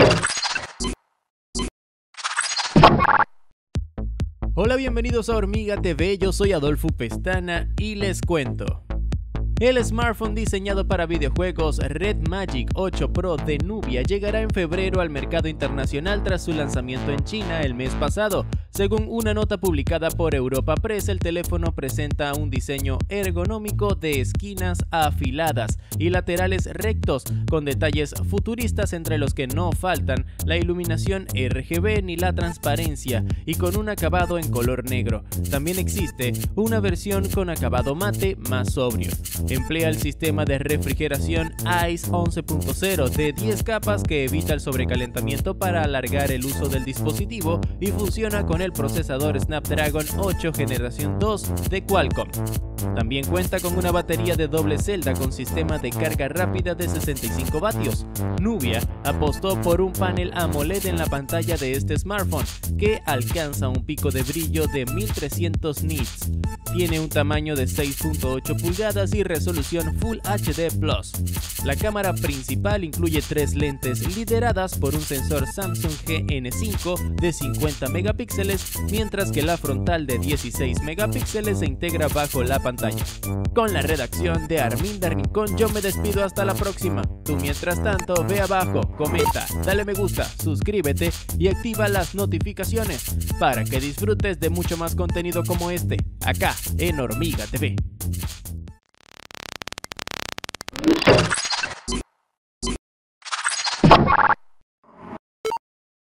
Hola, bienvenidos a Hormiga TV, yo soy Adolfo Pestana y les cuento. El smartphone diseñado para videojuegos Red Magic 8 Pro de Nubia llegará en febrero al mercado internacional tras su lanzamiento en China el mes pasado. Según una nota publicada por Europa Press, el teléfono presenta un diseño ergonómico de esquinas afiladas y laterales rectos, con detalles futuristas entre los que no faltan la iluminación RGB ni la transparencia, y con un acabado en color negro. También existe una versión con acabado mate más sobrio. Emplea el sistema de refrigeración ICE 11.0 de 10 capas que evita el sobrecalentamiento para alargar el uso del dispositivo y funciona con el procesador Snapdragon 8 generación 2 de Qualcomm. También cuenta con una batería de doble celda con sistema de carga rápida de 65 vatios. Nubia apostó por un panel AMOLED en la pantalla de este smartphone que alcanza un pico de brillo de 1300 nits. Tiene un tamaño de 6.8 pulgadas y resolución Full HD+. La cámara principal incluye 3 lentes lideradas por un sensor Samsung GN5 de 50 megapíxeles, mientras que la frontal de 16 megapíxeles se integra bajo la pantalla. Con la redacción de Arminda Rincón, yo me despido hasta la próxima. Tú mientras tanto ve abajo, comenta, dale me gusta, suscríbete y activa las notificaciones para que disfrutes de mucho más contenido como este, acá en Hormiga TV.